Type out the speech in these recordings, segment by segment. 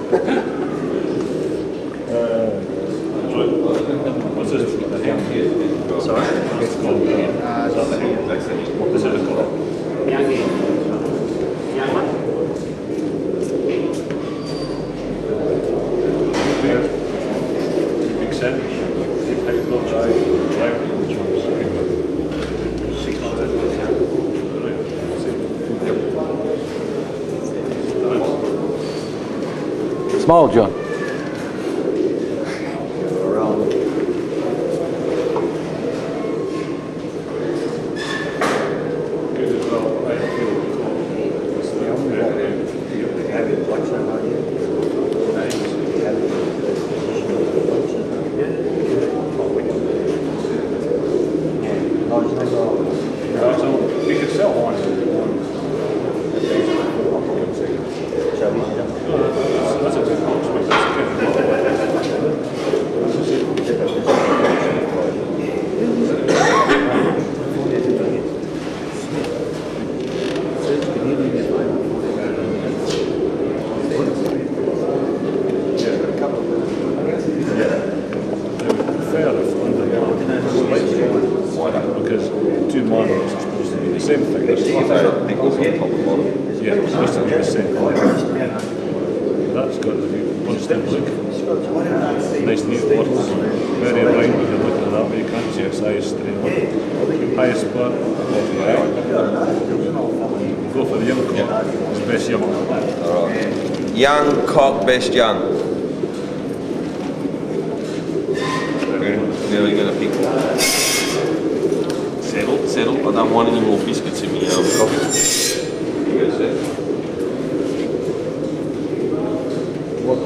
What's this? Sorry? This is a colour. Young one? Big set. Big paper, which one's Small, John. We could sell one. That's a good box, but that's a good because two models are supposed to be the same thing. Yeah, it's supposed to be the same. That's got to be one step look. Nice neat bottles. Very aligned when you're looking at that, but you can't see its size straight on. Highest spot. Go for the young cock. It's best young. Young cock, best young. Now you're going to pick settle. I don't want any more biscuits in my coffee. You go set. What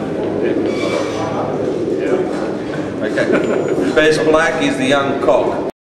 Best black is the young cock.